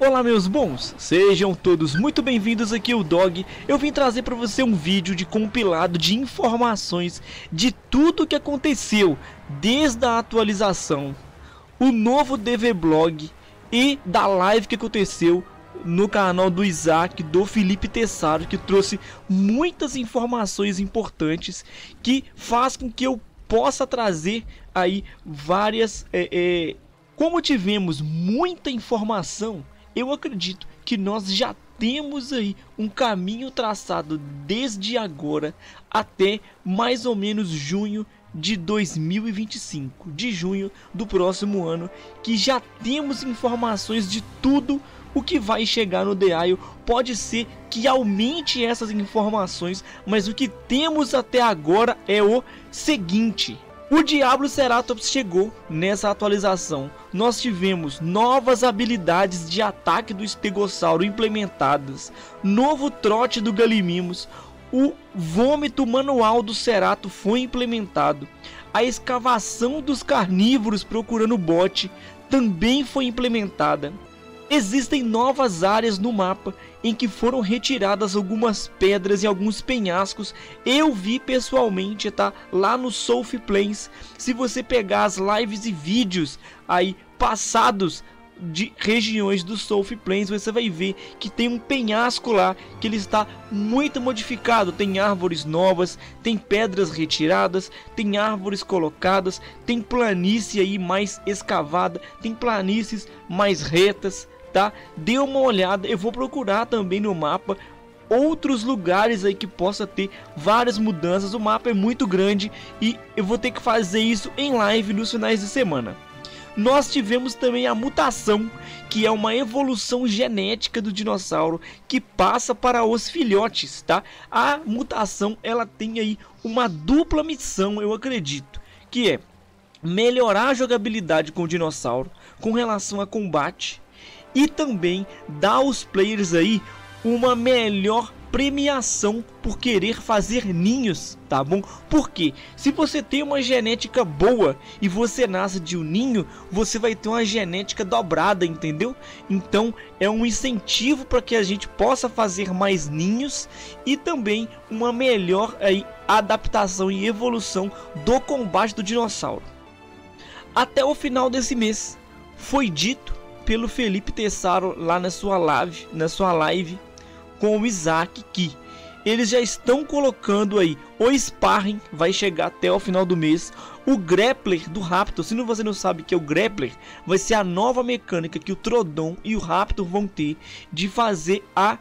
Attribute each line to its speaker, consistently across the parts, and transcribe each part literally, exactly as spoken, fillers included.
Speaker 1: Olá meus bons, sejam todos muito bem-vindos aqui ao Dog. Eu vim trazer para você um vídeo de compilado de informações de tudo que aconteceu desde a atualização, o novo D V Blog e da live que aconteceu no canal do Isaac, do Felipe Tessaro, que trouxe muitas informações importantes que faz com que eu possa trazer aí várias... É, é, como tivemos muita informação, eu acredito que nós já temos aí um caminho traçado desde agora até mais ou menos junho de dois mil e vinte e cinco, de junho do próximo ano, que já temos informações de tudo o que vai chegar no Dial. Pode ser que aumente essas informações, mas o que temos até agora é o seguinte: o Diablo Ceratops chegou nessa atualização. Nós tivemos novas habilidades de ataque do Estegossauro implementadas, novo trote do Galimimos, o vômito manual do Cerato foi implementado, a escavação dos carnívoros procurando bote também foi implementada. Existem novas áreas no mapa em que foram retiradas algumas pedras e alguns penhascos. Eu vi pessoalmente, tá? Lá no South Plains. Se você pegar as lives e vídeos aí passados de regiões do South Plains, você vai ver que tem um penhasco lá que ele está muito modificado. Tem árvores novas, tem pedras retiradas, tem árvores colocadas, tem planície aí mais escavada, tem planícies mais retas, tá? Dê uma olhada. Eu vou procurar também no mapa outros lugares aí que possa ter várias mudanças. O mapa é muito grande e eu vou ter que fazer isso em live nos finais de semana. Nós tivemos também a mutação, que é uma evolução genética do dinossauro que passa para os filhotes, tá? A mutação, ela tem aí uma dupla missão, eu acredito, que é melhorar a jogabilidade com o dinossauro com relação a combate e também dar aos players aí uma melhor premiação por querer fazer ninhos, tá bom? Porque se você tem uma genética boa e você nasce de um ninho, você vai ter uma genética dobrada, entendeu? Então é um incentivo para que a gente possa fazer mais ninhos e também uma melhor aí adaptação e evolução do combate do dinossauro. Até o final desse mês foi dito pelo Felipe Tessaro lá na sua live, na sua live com o Isaac, que eles já estão colocando aí o Sparring, vai chegar até o final do mês. O Grappler do Raptor, se você não sabe o que é o Grappler, vai ser a nova mecânica que o Troodon e o Raptor vão ter de fazer a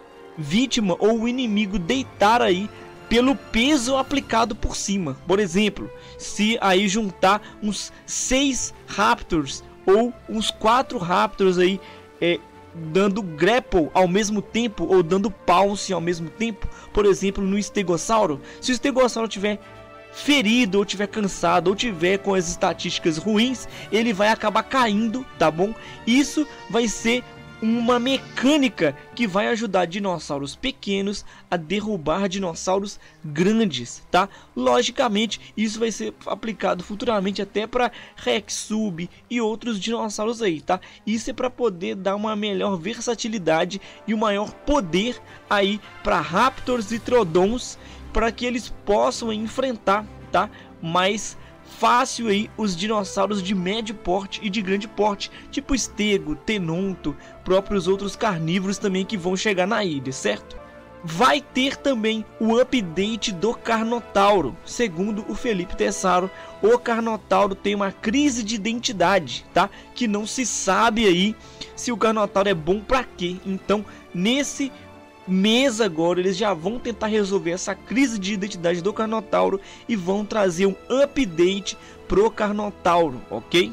Speaker 1: vítima ou o inimigo deitar aí pelo peso aplicado por cima. Por exemplo, se aí juntar uns seis Raptors ou uns quatro Raptors aí é, dando grapple ao mesmo tempo ou dando pulse ao mesmo tempo, por exemplo no Estegossauro, se o Estegossauro tiver ferido ou tiver cansado ou tiver com as estatísticas ruins, ele vai acabar caindo, tá bom? Isso vai ser uma mecânica que vai ajudar dinossauros pequenos a derrubar dinossauros grandes, tá? Logicamente, isso vai ser aplicado futuramente até para Rex Sub e outros dinossauros aí, tá? Isso é para poder dar uma melhor versatilidade e um maior poder aí para Raptors e Troodons, para que eles possam enfrentar, tá? Mais fácil aí os dinossauros de médio porte e de grande porte, tipo Estego, Tenonto, próprios outros carnívoros também que vão chegar na ilha, certo? Vai ter também o update do Carnotauro. Segundo o Felipe Tessaro, o Carnotauro tem uma crise de identidade, tá? Que não se sabe aí se o Carnotauro é bom para quê. Então, nesse mês agora eles já vão tentar resolver essa crise de identidade do Carnotauro e vão trazer um update pro Carnotauro, ok?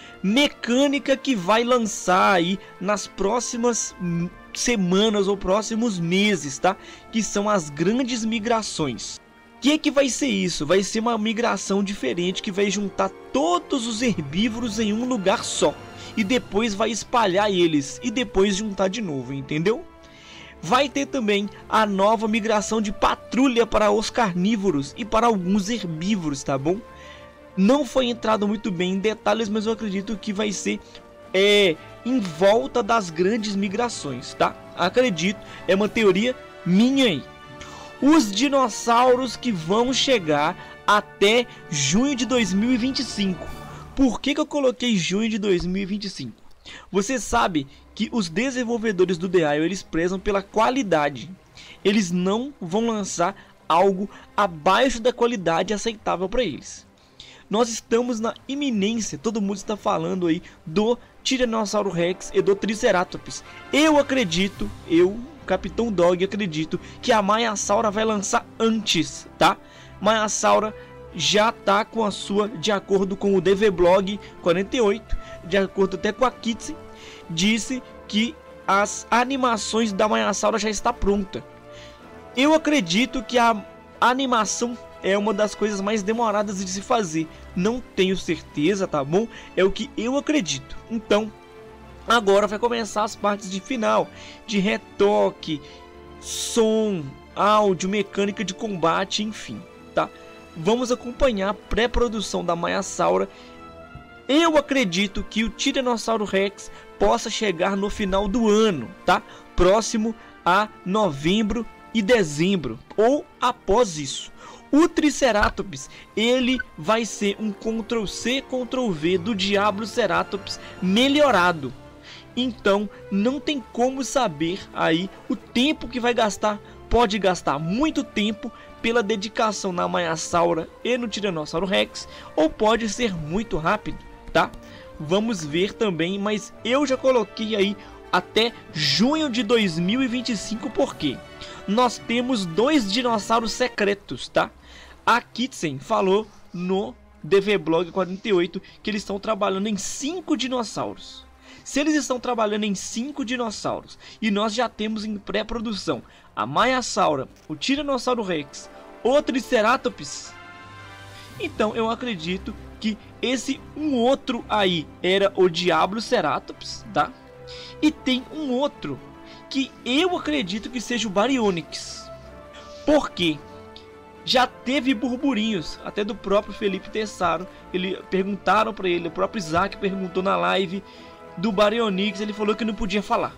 Speaker 1: Mecânica que vai lançar aí nas próximas semanas ou próximos meses, tá? Que são as grandes migrações. O que que vai ser isso? Vai ser uma migração diferente que vai juntar todos os herbívoros em um lugar só e depois vai espalhar eles e depois juntar de novo, entendeu? Vai ter também a nova migração de patrulha para os carnívoros e para alguns herbívoros, tá bom? Não foi entrado muito bem em detalhes, mas eu acredito que vai ser é, em volta das grandes migrações, tá? Acredito, é uma teoria minha aí. Os dinossauros que vão chegar até junho de dois mil e vinte e cinco. Por que que eu coloquei junho de dois mil e vinte e cinco? Você sabe que os desenvolvedores do The Isle, eles prezam pela qualidade. Eles não vão lançar algo abaixo da qualidade aceitável para eles. Nós estamos na iminência, todo mundo está falando aí do Tiranossauro Rex e do Triceratops. Eu acredito, eu, Capitão Dog, acredito que a Maiasaura vai lançar antes, tá? Maiasaura já tá com a sua, de acordo com o DVblog quarenta e oito, de acordo até com a Kitsen, disse que as animações da Maiasaura já está pronta. Eu acredito que a animação é uma das coisas mais demoradas de se fazer. Não tenho certeza, tá bom? É o que eu acredito. Então, agora vai começar as partes de final, de retoque, som, áudio, mecânica de combate, enfim, tá? Vamos acompanhar a pré-produção da Maiasaura. Eu acredito que o Tiranossauro Rex possa chegar no final do ano, tá? Próximo a novembro e dezembro, ou após isso. O Triceratops, ele vai ser um control C, control V do Diabloceratops melhorado. Então, não tem como saber aí o tempo que vai gastar. Pode gastar muito tempo pela dedicação na Maiasaura e no Tiranossauro Rex, ou pode ser muito rápido, tá? Vamos ver também, mas eu já coloquei aí até junho de dois mil e vinte e cinco, porque nós temos dois dinossauros secretos, tá? A Kitsen falou no DVblog quarenta e oito que eles estão trabalhando em cinco dinossauros. Se eles estão trabalhando em cinco dinossauros e nós já temos em pré-produção a Maiasaura, o Tiranossauro Rex, o Triceratops, então eu acredito que esse um outro aí era o Diabloceratops, tá? E tem um outro que eu acredito que seja o Baryonyx. Por quê? Já teve burburinhos, até do próprio Felipe Tessaro. Ele perguntaram para ele, o próprio Isaac perguntou na live do Baryonyx, ele falou que não podia falar,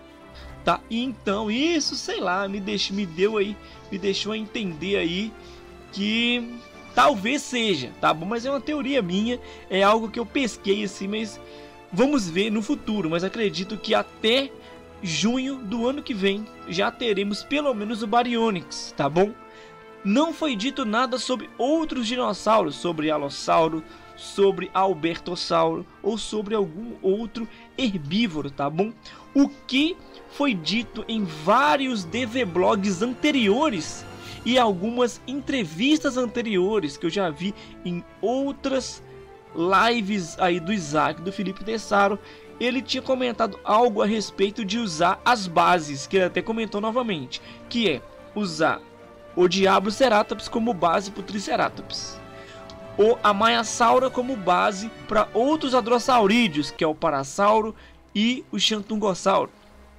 Speaker 1: tá? E então isso, sei lá, me deixou, me deu aí, me deixou a entender aí que talvez seja, tá bom? Mas é uma teoria minha, é algo que eu pesquei assim, mas vamos ver no futuro. Mas acredito que até junho do ano que vem já teremos pelo menos o Baryonyx, tá bom? Não foi dito nada sobre outros dinossauros, sobre Alossauro, sobre Albertossauro ou sobre algum outro herbívoro, tá bom? O que foi dito em vários DVblogs anteriores e algumas entrevistas anteriores que eu já vi em outras lives aí do Isaac, do Felipe Tessaro, ele tinha comentado algo a respeito de usar as bases, que ele até comentou novamente, que é usar o Diabloceratops como base para o Triceratops, ou a Maiasaura como base para outros hadrossaurídeos, que é o Parasauro e o Xantungossauro.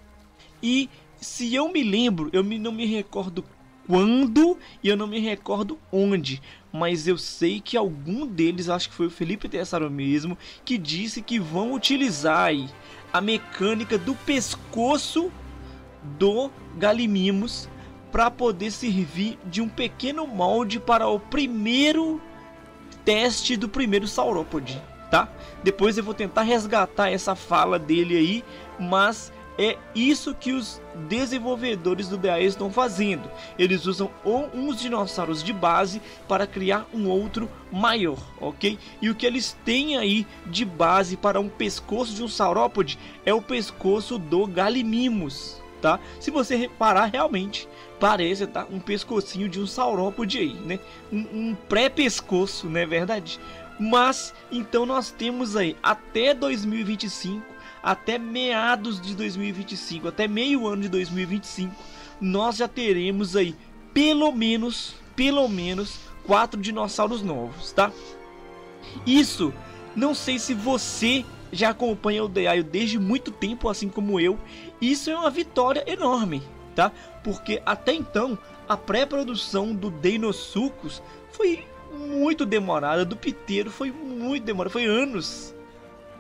Speaker 1: E se eu me lembro, eu me, não me recordo quando e eu não me recordo onde, mas eu sei que algum deles, acho que foi o Felipe Tessaro mesmo, que disse que vão utilizar aí a mecânica do pescoço do Gallimimus para poder servir de um pequeno molde para o primeiro teste do primeiro saurópode, tá? Depois eu vou tentar resgatar essa fala dele aí, mas é isso que os desenvolvedores do The Isle estão fazendo. Eles usam uns dinossauros de base para criar um outro maior, ok? E o que eles têm aí de base para um pescoço de um saurópode é o pescoço do Gallimimus, tá? Se você reparar, realmente parece, tá, um pescocinho de um saurópode aí, né? Um, um pré-pescoço, não é verdade? Mas então nós temos aí até dois mil e vinte e cinco, até meados de dois mil e vinte e cinco, até meio ano de dois mil e vinte e cinco, nós já teremos aí pelo menos, pelo menos quatro dinossauros novos, tá? Isso, não sei se você já acompanha o The Isle desde muito tempo, assim como eu. Isso é uma vitória enorme, tá? Porque até então a pré-produção do Deinosuchus foi muito demorada, do Ptero foi muito demorada, foi anos.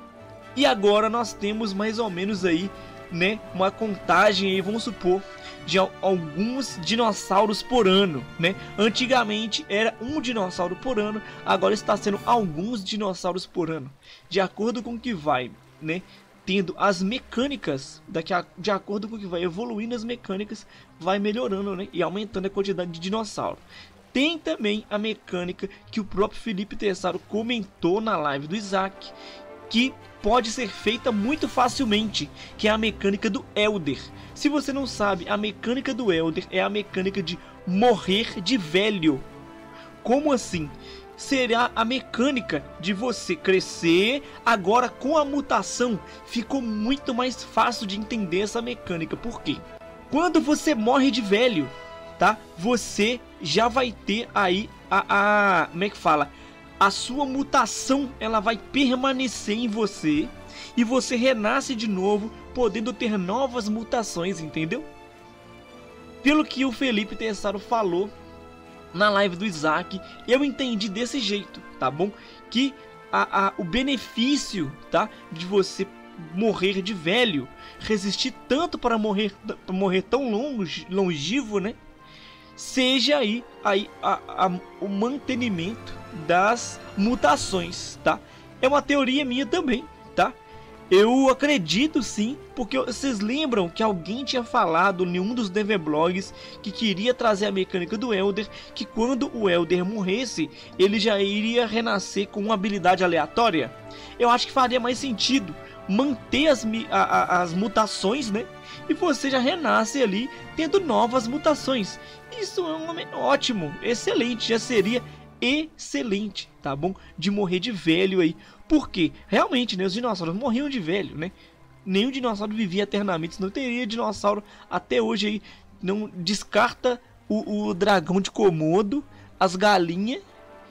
Speaker 1: E agora nós temos mais ou menos aí, né, uma contagem aí, vamos supor, de alguns dinossauros por ano, né? Antigamente era um dinossauro por ano, agora está sendo alguns dinossauros por ano. De acordo com o que vai, né, tendo as mecânicas, daqui a, de acordo com o que vai evoluindo as mecânicas, vai melhorando, né, e aumentando a quantidade de dinossauro. Tem também a mecânica que o próprio Felipe Tessaro comentou na live do Isaac, que pode ser feita muito facilmente, que é a mecânica do Elder. Se você não sabe, a mecânica do Elder é a mecânica de morrer de velho. Como assim? Será a mecânica de você crescer. Agora com a mutação ficou muito mais fácil de entender essa mecânica. Por quê? Quando você morre de velho, tá? Você já vai ter aí a, a como é que fala? A sua mutação, ela vai permanecer em você e você renasce de novo, podendo ter novas mutações, entendeu? Pelo que o Felipe Tessaro falou na live do Isaac, eu entendi desse jeito, tá bom? Que a, a, o benefício, tá, de você morrer de velho, resistir tanto para morrer, para morrer tão longe, longevo, né? Seja aí, aí a, a, o mantenimento das mutações, tá? É uma teoria minha também, tá? Eu acredito sim, porque vocês lembram que alguém tinha falado em um dos Deveblogs que queria trazer a mecânica do Elder, que quando o Elder morresse, ele já iria renascer com uma habilidade aleatória. Eu acho que faria mais sentido manter as, a, a, as mutações, né? E você já renasce ali tendo novas mutações. Isso é um ótimo, excelente, já seria excelente, tá bom? De morrer de velho aí. Porque realmente, né, os dinossauros morriam de velho, né? Nenhum dinossauro vivia eternamente, senão teria dinossauro até hoje aí. Não descarta o, o dragão de Komodo, as galinhas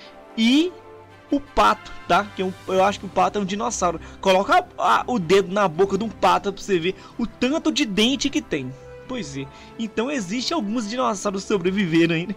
Speaker 1: e o pato, tá? Que eu, eu acho que o pato é um dinossauro. Coloca a, a, o dedo na boca de um pato pra você ver o tanto de dente que tem. Pois é, então existe alguns dinossauros sobreviveram ainda,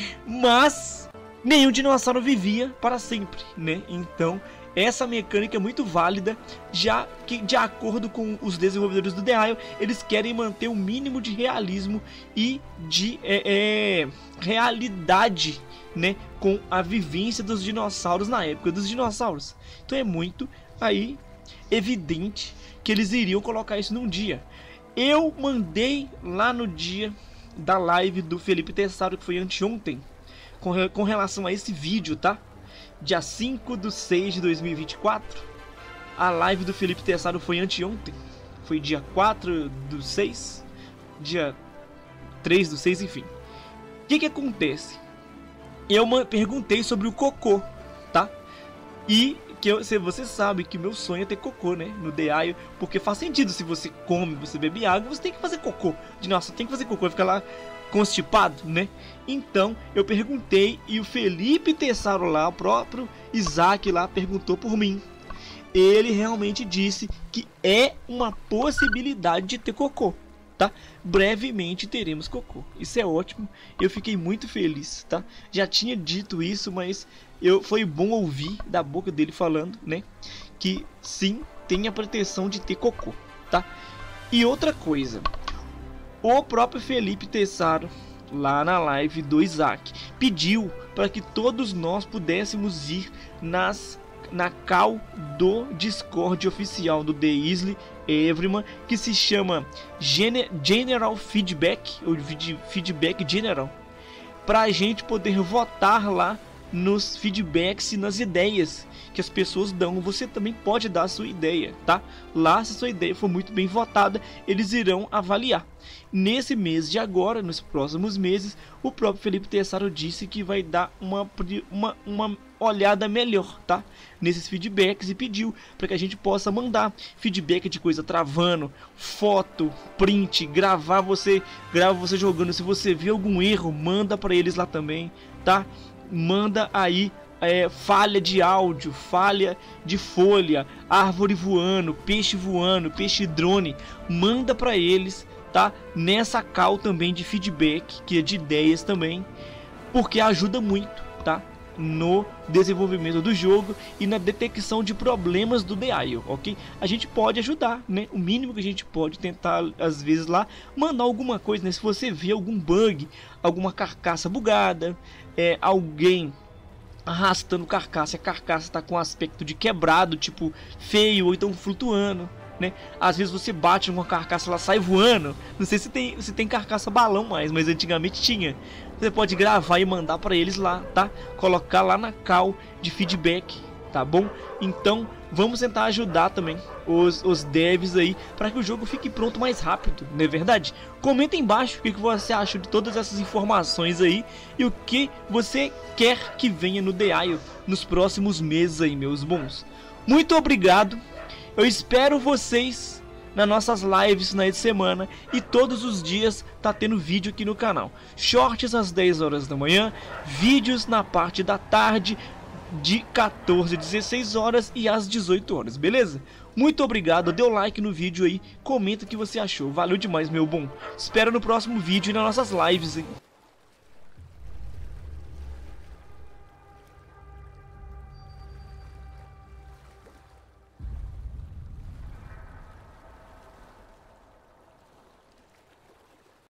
Speaker 1: mas nenhum dinossauro vivia para sempre, né? Então essa mecânica é muito válida, já que de acordo com os desenvolvedores do The Isle, eles querem manter o mínimo de realismo e de é, é, realidade, né, com a vivência dos dinossauros na época dos dinossauros. Então é muito aí evidente que eles iriam colocar isso num dia. Eu mandei lá no dia da live do Felipe Tessaro, que foi anteontem, com, re com relação a esse vídeo, tá? Dia cinco de seis de dois mil e vinte e quatro. A live do Felipe Tessaro foi anteontem. Foi dia quatro do seis, dia três do seis, enfim. O que que acontece? Eu perguntei sobre o cocô, tá? E que eu, você sabe que meu sonho é ter cocô, né? No The Isle, porque faz sentido. Se você come, você bebe água, você tem que fazer cocô. De nossa, tem que fazer cocô, fica lá constipado, né? Então eu perguntei e o Felipe Tessaro lá, o próprio Isaac lá, perguntou por mim. Ele realmente disse que é uma possibilidade de ter cocô, tá? Brevemente teremos cocô. Isso é ótimo. Eu fiquei muito feliz, tá? Já tinha dito isso, mas eu, foi bom ouvir da boca dele falando, né? Que sim, tem a pretensão de ter cocô, tá? E outra coisa, o próprio Felipe Tessaro, lá na live do Isaac, pediu para que todos nós pudéssemos ir nas, na call do Discord oficial do The Isle Everyman, que se chama Gen General Feedback, ou Feedback General, para a gente poder votar lá nos feedbacks e nas ideias que as pessoas dão. Você também pode dar a sua ideia, tá? Lá, se a sua ideia for muito bem votada, eles irão avaliar. Nesse mês de agora, nos próximos meses, o próprio Felipe Tessaro disse que vai dar uma, uma, uma olhada melhor, tá? Nesses feedbacks, e pediu para que a gente possa mandar feedback de coisa travando, foto, print, gravar você, grava você jogando. Se você vê algum erro, manda para eles lá também, tá? Manda aí é, falha de áudio, falha de folha, árvore voando, peixe voando, peixe drone, manda para eles, tá? Nessa call também de feedback, que é de ideias também, porque ajuda muito, tá? no desenvolvimento do jogo e na detecção de problemas do D I O, ok? A gente pode ajudar, né? O mínimo que a gente pode tentar, às vezes lá, mandar alguma coisa, né? Se você vê algum bug, alguma carcaça bugada, é, alguém arrastando carcaça, a carcaça está com aspecto de quebrado, tipo feio, ou então flutuando, né? Às vezes você bate numa carcaça, ela sai voando. Não sei se tem, se tem carcaça balão mais, mas antigamente tinha. Você pode gravar e mandar para eles lá, tá? Colocar lá na call de feedback, tá bom? Então vamos tentar ajudar também os, os devs aí para que o jogo fique pronto mais rápido, não é verdade? Comenta aí embaixo o que, que você acha de todas essas informações aí e o que você quer que venha no D I O nos próximos meses aí, meus bons. Muito obrigado. Eu espero vocês nas nossas lives na semana e todos os dias tá tendo vídeo aqui no canal. Shorts às dez horas da manhã, vídeos na parte da tarde de quatorze a dezesseis horas e às dezoito horas, beleza? Muito obrigado, dê o like no vídeo aí, comenta o que você achou. Valeu demais, meu bom. Espero no próximo vídeo e nas nossas lives, hein?